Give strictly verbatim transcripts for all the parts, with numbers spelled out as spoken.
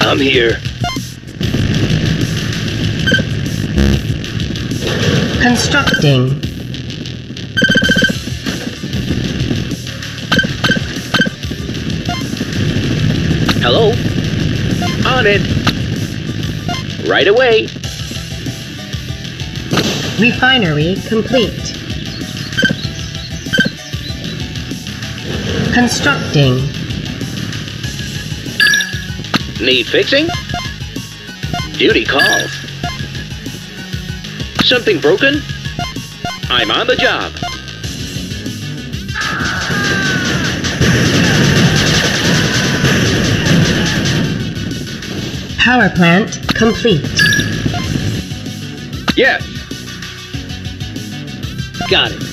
I'm here. Constructing. Hello? On it. Right away. Refinery complete. Constructing. Need fixing? Duty calls. Something broken? I'm on the job. Power plant complete. Yes. Got it.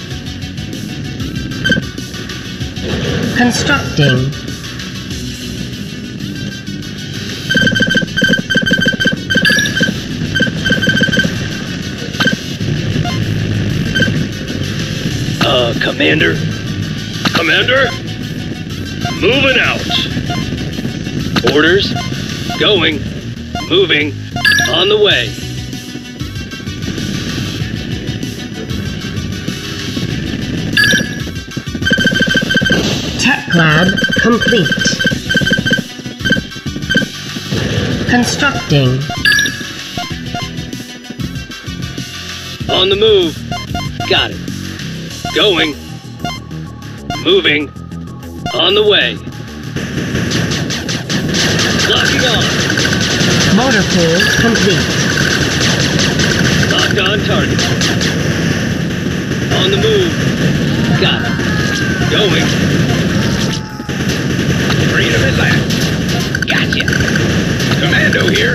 Constructing. Uh, Commander? Commander? Moving out. Orders? Going. Moving. On the way. Tech lab complete. Constructing. On the move. Got it. Going. Moving. On the way. Locking on. Motor pool complete. Locked on target. On the move. Got it. Going. Freedom at last. Gotcha. Commando here.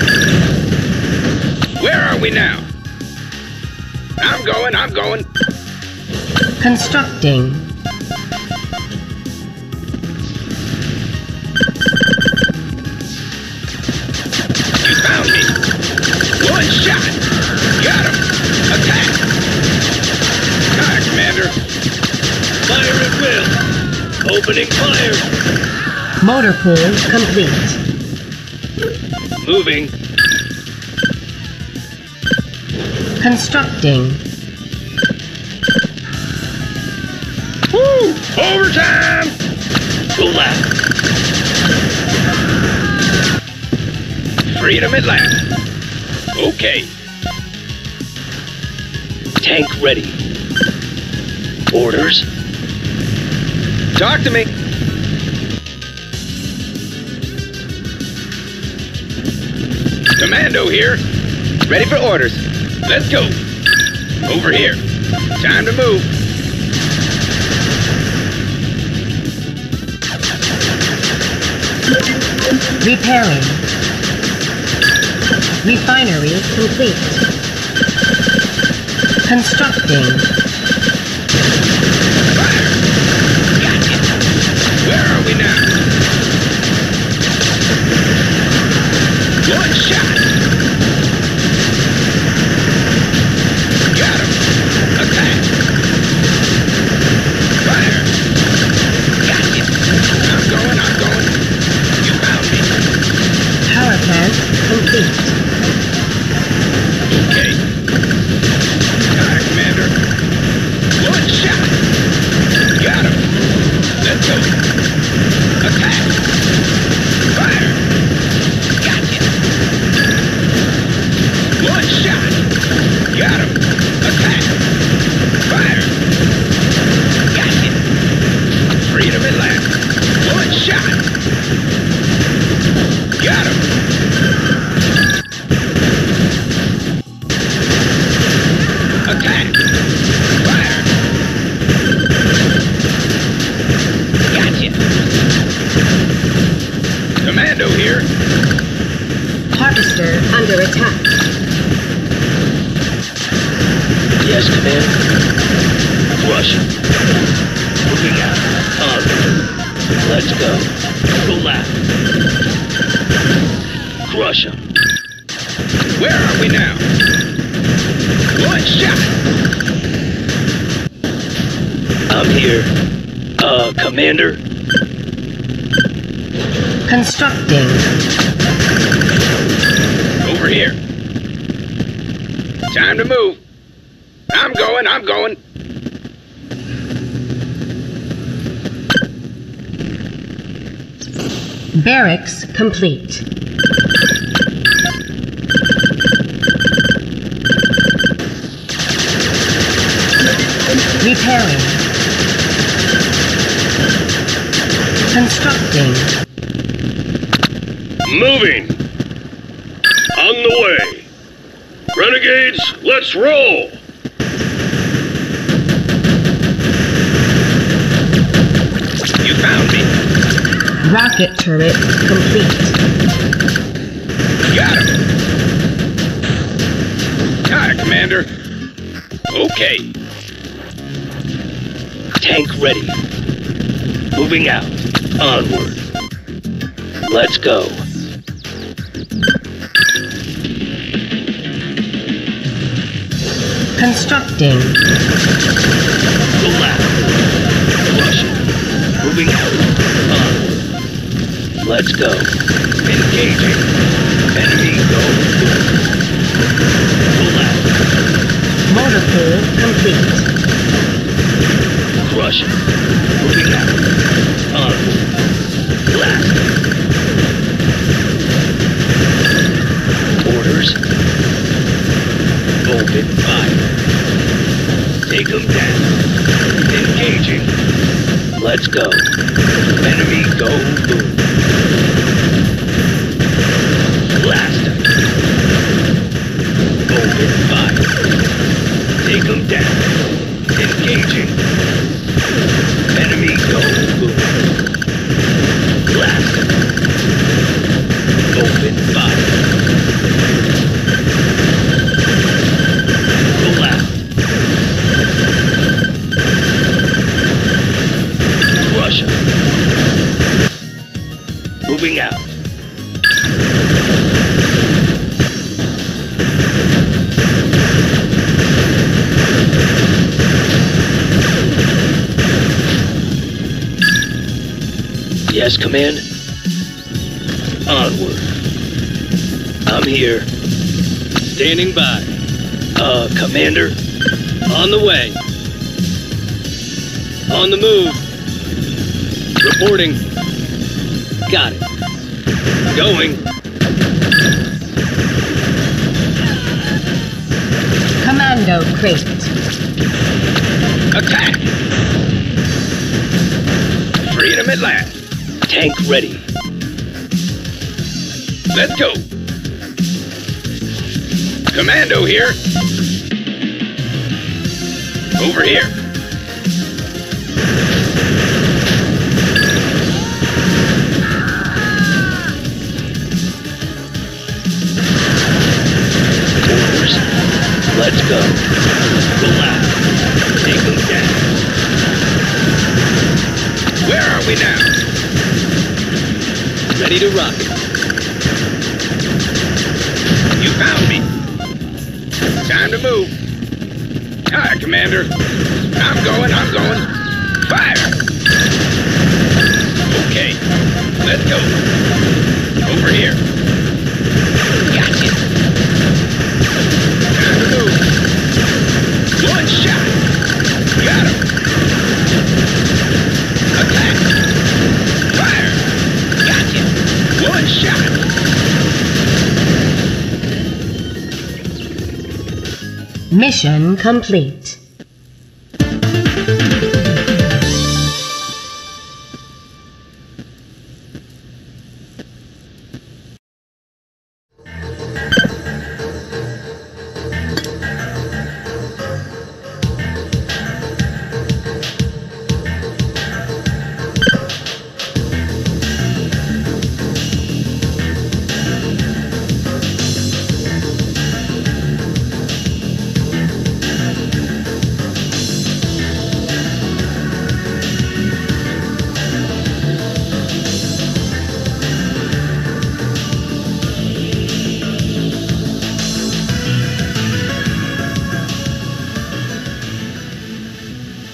Where are we now? I'm going, I'm going. Constructing. You found me. One shot. Got him. Attack. Hi, Commander. Fire at will. Opening fire. Motor pool complete. Moving. Constructing. Woo! Overtime! Go left. Freedom at last. Okay. Tank ready. Orders? Talk to me. Commando here. Ready for orders. Let's go. Over here. Time to move. Repairing. Refinery complete. Constructing. Fire! Gotcha! Where are we now? One shot! Got him! Attack! Fire! Gotcha! I'm going, I'm going. You found me. Power plant complete. Okay. Hi, Commander. One shot! Got him. Let's go. Attack! Fire! Gotcha! One shot! Got him. Attack! Fire! Gotcha! Freedom at last. One shot! Got him. Attack! Fire! Gotcha! Commando here. Harvester under attack. Yes, Commander. Crush. Moving out. On. Let's go. Go left. Crush him. Where are we now? One shot. I'm here. Uh, Commander. Constructing. Over here. Time to move. I'm going, I'm going. Barracks complete. Repairing. Constructing. Moving. On the way. Renegades, let's roll. You found me. Rocket turret complete. Got him. Got it, Commander. Okay. Tank ready. Moving out. Onward. Let's go. Constructing. Go left. Russian. Moving out. Onward. Let's go. Engaging. Enemy go. Go left. Motor pool complete. Russian. Moving out. Onward. Left. Orders. Open fire. Take them down. Engaging. Let's go. Enemy go boom. Blast them. Open fire. Take them down. Engaging. Enemy go boom. Blast them. Open fire. Go left. Russia. Moving out. Yes, Command? Onward. I'm here. Standing by. Uh, Commander? On the way. On the move. Reporting. Got it. Going. Commando crate. Attack! Freedom at last. Tank ready. Let's go. Commando here. Over here. Orders. Let's go. Go left. Take them down. Where are we now? Ready to rock. You found me. Time to move. Hi, Commander. I'm going, I'm going. Fire! Okay, let's go. Over here. Gotcha. Time to move. One shot. Got him. Attack. Fire. Gotcha. One shot. Mission complete.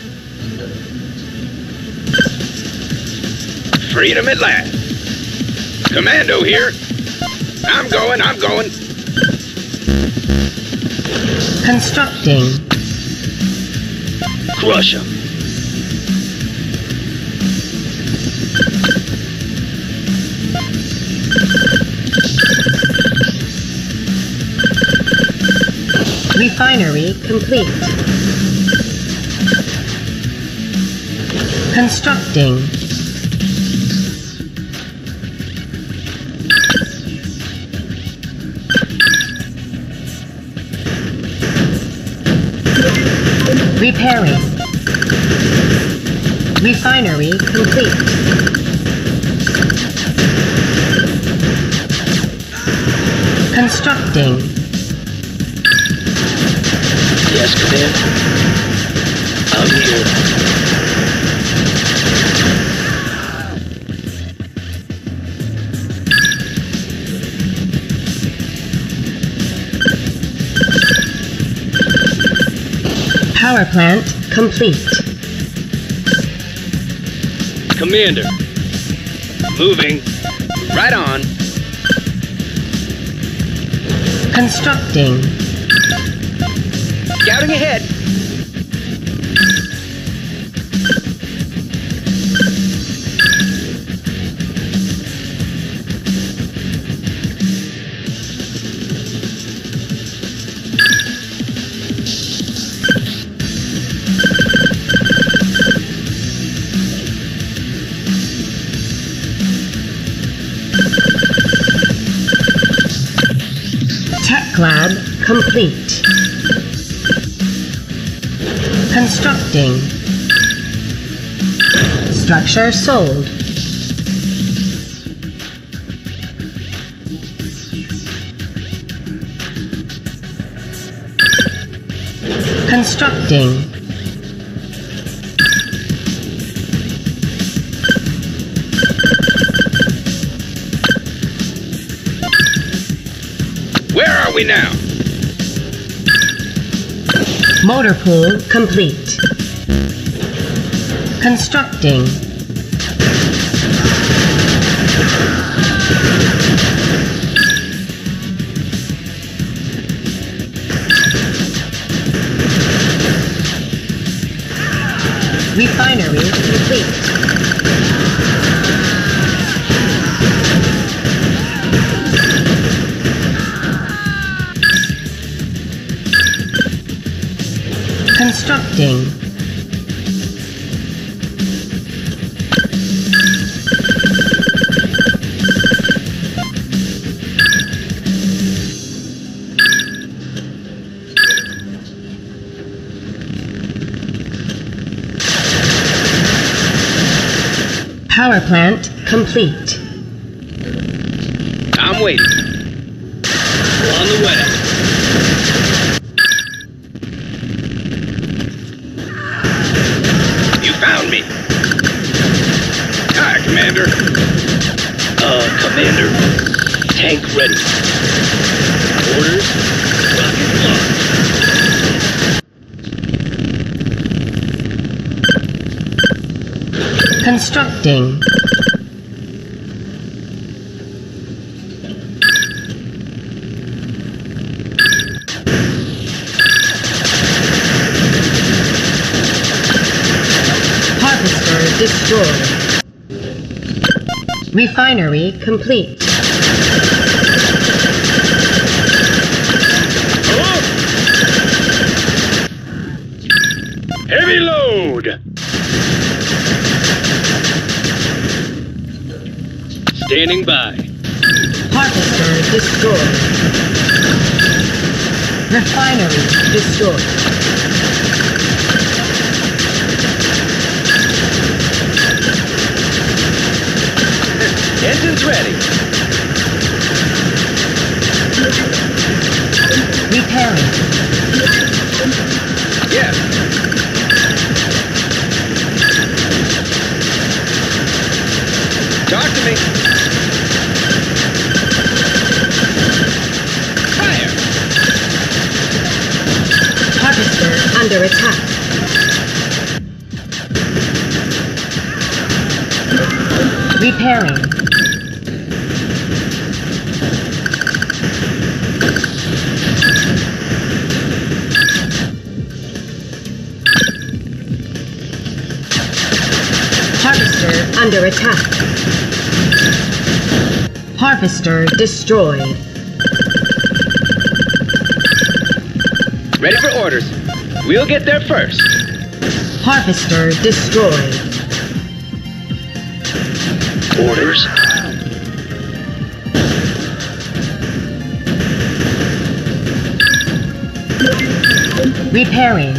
Freedom at last. Commando here. I'm going, I'm going. Constructing. Crush him. Refinery complete. Constructing. Repairing. Refinery complete. Constructing. Yes, Command. I'm here. Power plant complete. Commander. Moving. Right on. Constructing. Scouting ahead. Tech lab complete. Constructing. Structure sold. Constructing. Where are we now? Motor pool complete. Constructing. Refinery complete. Constructing. Power plant complete. I'm waiting. We're on the way. You found me. Hi, Commander. Uh, Commander. Tank ready. Orders. Rocket launch. Constructing. Harvester destroyed. Refinery complete. Hello? Heavy load. Standing by. Harvester destroyed. Refinery destroyed. Engines ready. Repairing. Yes. Talk to me. Fire. Harvester under attack. Repairing. Harvester under attack. Harvester destroyed. Ready for orders. We'll get there first. Harvester destroyed. Orders. Repairing.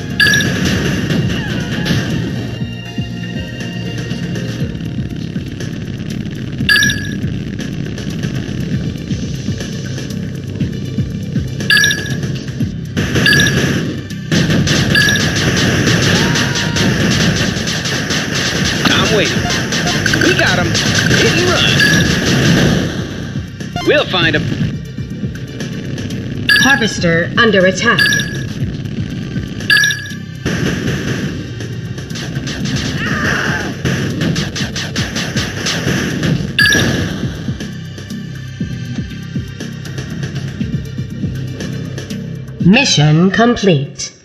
I'm waiting. We got him. Hit and run. We'll find him. Harvester under attack. Mission complete.